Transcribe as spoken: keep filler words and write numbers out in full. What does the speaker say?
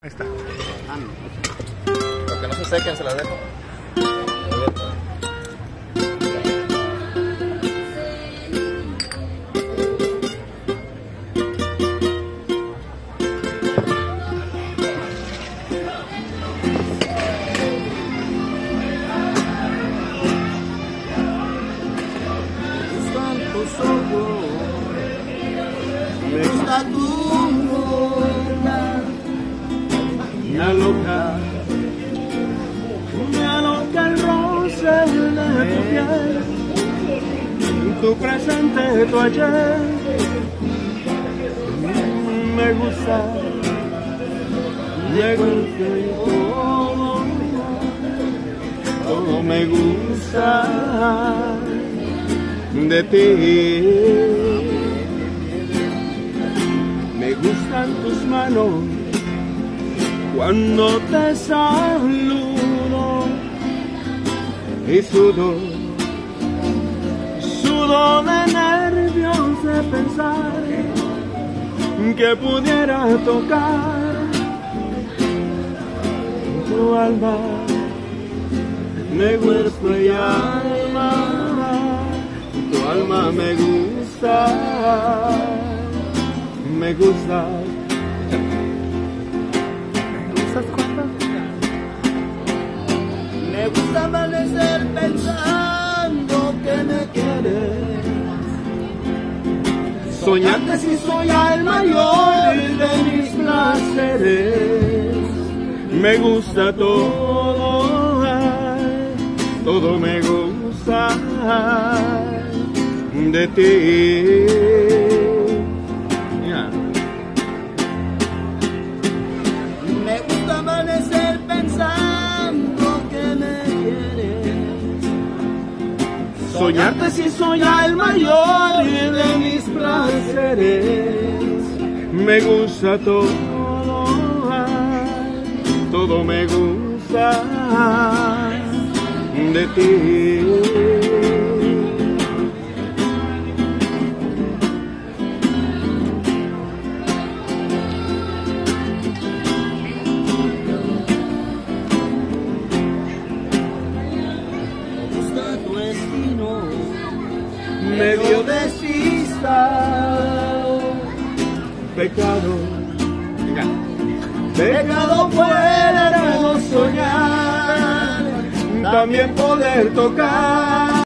Ahí está. Para que no se sequen, se las dejo. Me gusta tu boca, me aloca, me aloca el roce de tu piel, tu presente, tu ayer. Me gusta, me gusta todo, todo me gusta de ti. Me gustan tus manos cuando te saludo y sudo, sudo de nervios de pensar que pudiera tocar tu alma, me gusta y alma, tu alma me gusta. Me gusta. ¿Me gustas cuando? Me gusta amanecer pensando que me quieres. Soñarte si soy el mayor de mis placeres. Me gusta todo, todo me gusta de ti. Me gusta amanecer pensando que me quieres. Soñarte si soy el mayor de mis placeres. Me gusta todo, todo me gusta de ti. Medio despistado, pecado, pecado puedo soñar, también poder tocar.